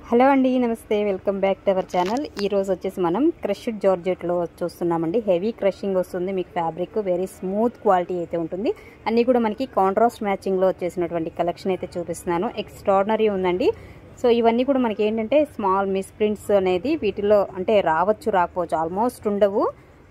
Hello అండి, నమస్తే. Welcome back to our channel. ఈరోజు వచ్చేసి మనం క్రష్డ్ జార్జెట్లో చూస్తున్నామండి. హెవీ క్రషింగ్ వస్తుంది మీకు. ఫ్యాబ్రిక్ వెరీ స్మూత్ క్వాలిటీ అయితే ఉంటుంది. అన్నీ కూడా మనకి కాంట్రాస్ట్ మ్యాచింగ్లో వచ్చేసినటువంటి కలెక్షన్ అయితే చూపిస్తున్నాను. ఎక్స్ట్రాడినరీ ఉందండి. సో ఇవన్నీ కూడా మనకి ఏంటంటే స్మాల్ మిస్ ప్రింట్స్ అనేది వీటిలో అంటే రావచ్చు రాకపోవచ్చు, ఆల్మోస్ట్ ఉండవు.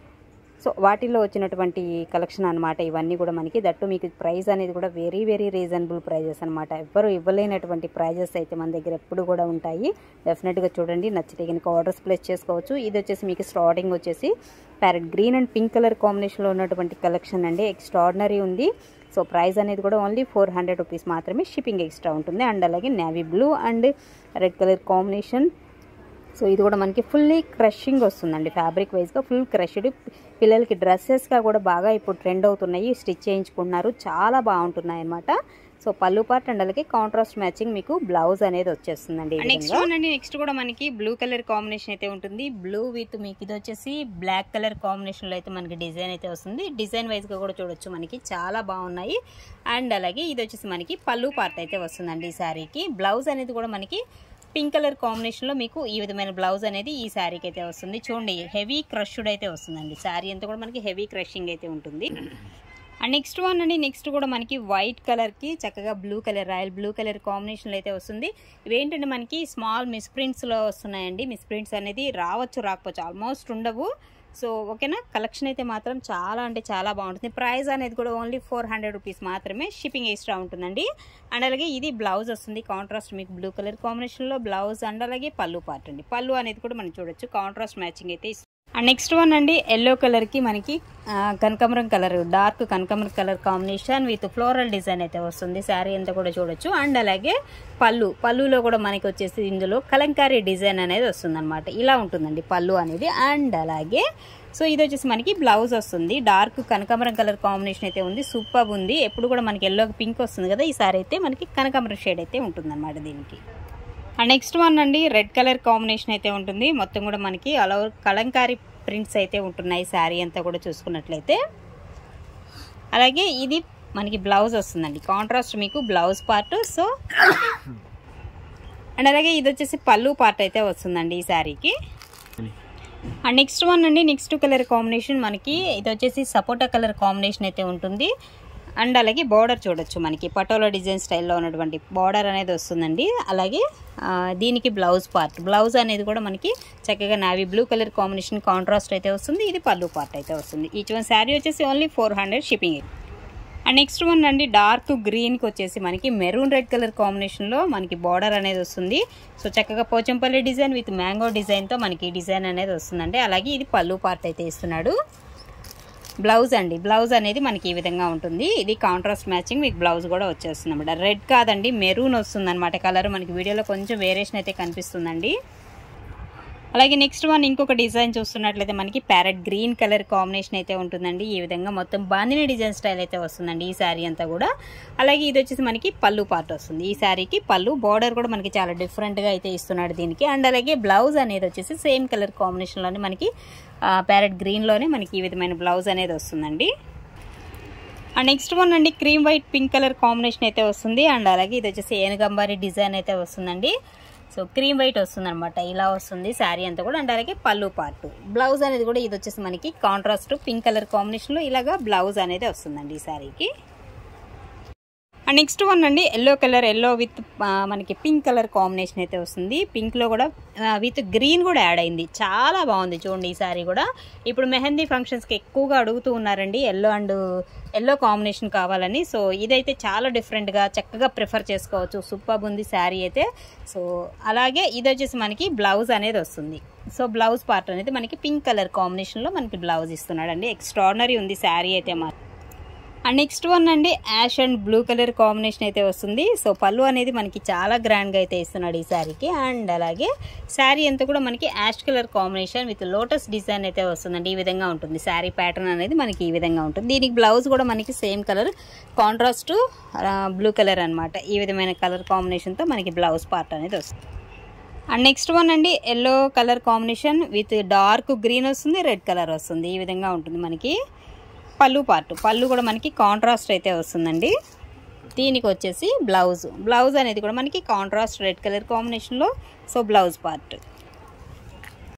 సో వాటిల్లో వచ్చినటువంటి కలెక్షన్ అనమాట ఇవన్నీ కూడా మనకి. దట్టు మీకు ప్రైస్ అనేది కూడా వెరీ వెరీ రీజనబుల్ ప్రైజెస్ అనమాట. ఎవ్వరు ఇవ్వలేనటువంటి ప్రైజెస్ అయితే మన దగ్గర ఎప్పుడు కూడా ఉంటాయి. డెఫినెట్గా చూడండి, నచ్చితే కనుక ఆర్డర్స్ ప్లేస్ చేసుకోవచ్చు. ఇది వచ్చేసి మీకు స్టార్టింగ్ వచ్చేసి parrot green and pink colour కాంబినేషన్లో ఉన్నటువంటి కలెక్షన్ అండి. ఎక్స్ట్రాడినరీ ఉంది. సో ప్రైస్ అనేది కూడా ఓన్లీ 400 రూపీస్ మాత్రమే. షిప్పింగ్ ఎక్స్ట్రా ఉంటుంది. అండ్ అలాగే navy blue and red colour combination. So ఇది కూడా మనకి ఫుల్లీ క్రషింగ్ వస్తుందండి. ఫ్యాబ్రిక్ వైజ్గా ఫుల్ క్రష్డ్. పిల్లలకి డ్రెస్సెస్గా కూడా బాగా ఇప్పుడు ట్రెండ్ అవుతున్నాయి. స్టిచ్ చేయించుకున్నారు, చాలా బాగుంటున్నాయి అనమాట. సో పళ్ళు పార్ట్ అండ్ అలాగే కాంట్రాస్ట్ మ్యాచింగ్ మీకు బ్లౌజ్ అనేది వచ్చేస్తుందండి. నెక్స్ట్ కూడా మనకి బ్లూ కలర్ కాంబినేషన్ అయితే ఉంటుంది. బ్లూ విత్ మీకు ఇది వచ్చేసి బ్లాక్ కలర్ కాంబినేషన్లో అయితే మనకి డిజైన్ అయితే వస్తుంది. డిజైన్ వైజ్గా కూడా చూడొచ్చు, మనకి చాలా బాగున్నాయి. అండ్ అలాగే ఇది వచ్చేసి మనకి పళ్ళు పార్ట్ అయితే వస్తుందండి. ఈ శారీకి బ్లౌజ్ అనేది కూడా మనకి పింక్ కలర్ కాంబినేషన్లో మీకు ఈ విధమైన బ్లౌజ్ అనేది ఈ శారీకి అయితే వస్తుంది. చూడండి, హెవీ క్రష్డ్ అయితే వస్తుందండి. శారీ అంతా కూడా మనకి హెవీ క్రషింగ్ అయితే ఉంటుంది. అండ్ నెక్స్ట్ వన్ అండి, నెక్స్ట్ కూడా మనకి వైట్ కలర్కి చక్కగా blue colour, royal blue colour కాంబినేషన్లో అయితే వస్తుంది. ఇవేంటంటే మనకి స్మాల్ మిస్ ప్రింట్స్లో వస్తున్నాయండి. మిస్ ప్రింట్స్ అనేది రావచ్చు రాకపోవచ్చు, ఆల్మోస్ట్ ఉండవు. సో ఓకేనా, కలెక్షన్ అయితే మాత్రం చాలా అంటే చాలా బాగుంటుంది. ప్రైస్ అనేది కూడా ఓన్లీ 400 రూపీస్ మాత్రమే. షిప్పింగ్ ఎక్స్ట్రా ఉంటుందండి. అండ్ అలాగే ఇది బ్లౌజ్ వస్తుంది కాంట్రాస్ట్ మీకు బ్లూ కలర్ కాంబినేషన్లో బ్లౌజ్. అండ్ అలాగే పళ్ళు పార్ట్ అండి. పళ్ళు అనేది కూడా మనం చూడొచ్చు, కాంట్రాస్ట్ మ్యాచింగ్ అయితే. అండ్ నెక్స్ట్ వన్ అండి, ఎల్లో కలర్కి మనకి కనకాంబరం కలర్, డార్క్ కనకాంబరం colour combination with floral design అయితే వస్తుంది. శారీ అంతా కూడా చూడొచ్చు. అండ్ అలాగే పళ్ళులో కూడా మనకి వచ్చేసి ఇందులో కలంకారీ డిజైన్ అనేది వస్తుంది అనమాట. ఇలా ఉంటుందండి పళ్ళు అనేది. అండ్ అలాగే సో ఇది వచ్చేసి మనకి బ్లౌజ్ వస్తుంది. డార్క్ కనకాంబరం కలర్ కాంబినేషన్ అయితే ఉంది. సూపర్ ఉంది. ఎప్పుడు కూడా మనకి ఎల్లోకి పింక్ వస్తుంది కదా, ఈసారి అయితే మనకి కనకాంబరం షేడ్ అయితే ఉంటుంది అనమాట దీనికి. అండ్ నెక్స్ట్ వన్ అండి, రెడ్ కలర్ కాంబినేషన్ అయితే ఉంటుంది. మొత్తం కూడా మనకి అలా కలంకారీ ప్రింట్స్ అయితే ఉంటున్నాయి శారీ అంతా కూడా చూసుకున్నట్లయితే. అలాగే ఇది మనకి బ్లౌజ్ వస్తుందండి, కాంట్రాస్ట్ మీకు బ్లౌజ్ పార్ట్. సో అండ్ అలాగే ఇది వచ్చేసి పళ్ళు పార్ట్ అయితే వస్తుందండి ఈ శారీకి. అండ్ నెక్స్ట్ వన్ అండి, నెక్స్ట్ కలర్ కాంబినేషన్ మనకి ఇది వచ్చేసి సపోటా కలర్ కాంబినేషన్ అయితే ఉంటుంది. అండ్ అలాగే బార్డర్ చూడొచ్చు, మనకి పటోలా డిజైన్ స్టైల్లో ఉన్నటువంటి బార్డర్ అనేది వస్తుందండి. అలాగే దీనికి బ్లౌజ్ పార్ట్, బ్లౌజ్ అనేది కూడా మనకి చక్కగా navy blue colour combination contrast అయితే వస్తుంది. ఇది పళ్ళు పార్ట్ అయితే వస్తుంది. ఈచ్ వన్ శారీ వచ్చేసి only 400 shipping. And next one అండి, డార్క్ గ్రీన్కి వచ్చేసి మనకి మెరూన్ రెడ్ కలర్ కాంబినేషన్లో మనకి బార్డర్ అనేది వస్తుంది. సో చక్కగా పోచంపల్లి డిజైన్ విత్ మ్యాంగో డిజైన్తో మనకి డిజైన్ అనేది వస్తుందండి. అలాగే ఇది పళ్ళు పార్ట్ అయితే ఇస్తున్నాడు. బ్లౌజ్ అండి, బ్లౌజ్ అనేది మనకి ఈ విధంగా ఉంటుంది. ఇది కాంట్రాస్ట్ మ్యాచింగ్ మీకు బ్లౌజ్ కూడా వచ్చేస్తుంది అనమాట. రెడ్ కాదండి, మెరూన్ వస్తుంది అనమాట కలర్. మనకి వీడియోలో కొంచెం వేరియేషన్ అయితే కనిపిస్తుందండి. అలాగే నెక్స్ట్ వన్ ఇంకొక డిజైన్ చూస్తున్నట్లయితే మనకి ప్యారెట్ గ్రీన్ కలర్ కాంబినేషన్ అయితే ఉంటుందండి. ఈ విధంగా మొత్తం బాందిని డిజైన్ స్టైల్ అయితే వస్తుందండి ఈ శారీ అంతా కూడా. అలాగే ఇది వచ్చేసి మనకి పళ్ళు పార్ట్ వస్తుంది. ఈ శారీకి పళ్ళు బార్డర్ కూడా మనకి చాలా డిఫరెంట్గా అయితే ఇస్తున్నాడు దీనికి. అండ్ అలాగే బ్లౌజ్ అనేది వచ్చేసి సేమ్ కలర్ కాంబినేషన్లోనే మనకి ప్యారెట్ గ్రీన్లోనే మనకి ఈ విధమైన బ్లౌజ్ అనేది వస్తుందండి. అండ్ నెక్స్ట్ వన్ అండి, cream white pink colour combination అయితే వస్తుంది. అండ్ అలాగే ఇది వచ్చేసి ఏనుగంబారి డిజైన్ అయితే వస్తుందండి. సో క్రీమ్ వైట్ వస్తుంది అనమాట, ఇలా వస్తుంది శారీ అంతా కూడా. అండ్ అలాగే పళ్ళు పార్ట్, బ్లౌజ్ అనేది కూడా ఇది వచ్చేసి మనకి కాంట్రాస్ట్ పింక్ కలర్ కాంబినేషన్లో ఇలాగా బ్లౌజ్ అనేది వస్తుందండి ఈ శారీకి. అండ్ నెక్స్ట్ వన్ అండి, ఎల్లో కలర్, ఎల్లో విత్ మనకి పింక్ కలర్ కాంబినేషన్ అయితే వస్తుంది. పింక్లో కూడా విత్ గ్రీన్ కూడా యాడ్ అయింది. చాలా బాగుంది చూడండి ఈ శారీ కూడా. ఇప్పుడు మెహందీ ఫంక్షన్స్కి ఎక్కువగా అడుగుతూ ఉన్నారండి ఎల్లో కాంబినేషన్ కావాలని. సో ఇదైతే చాలా డిఫరెంట్గా చక్కగా ప్రిఫర్ చేసుకోవచ్చు. సూపర్ ఉంది శారీ అయితే. సో అలాగే ఇది వచ్చేసి మనకి బ్లౌజ్ అనేది వస్తుంది. సో బ్లౌజ్ పార్ట్ అనేది మనకి పింక్ కలర్ కాంబినేషన్లో మనకి బ్లౌజ్ ఇస్తున్నాడు అండి. ఎక్స్ట్రాడినరీ ఉంది శారీ అయితే మాత్రం. అండ్ నెక్స్ట్ వన్ అండి, ash and blue colour combination అయితే వస్తుంది. సో పళ్ళు అనేది మనకి చాలా గ్రాండ్గా అయితే ఇస్తున్నాడు ఈ శారీకి. అండ్ అలాగే శారీ అంతా కూడా మనకి ash colour combination with lotus design అయితే వస్తుందండి. ఈ విధంగా ఉంటుంది శారీ ప్యాటర్న్ అనేది మనకి ఈ విధంగా ఉంటుంది. దీనికి బ్లౌజ్ కూడా మనకి same colour contrast blue colour అనమాట. ఈ విధమైన కలర్ కాంబినేషన్తో మనకి బ్లౌజ్ పార్ట్ అనేది వస్తుంది. అండ్ నెక్స్ట్ వన్ అండి, yellow colour combination with dark green వస్తుంది, రెడ్ కలర్ వస్తుంది. ఈ విధంగా ఉంటుంది మనకి పళ్ళు పార్ట్. పళ్ళు కూడా మనకి కాంట్రాస్ట్ అయితే వస్తుందండి. దీనికి వచ్చేసి బ్లౌజ్ అనేది కూడా మనకి కాంట్రాస్ట్ రెడ్ కలర్ కాంబినేషన్లో. So blouse part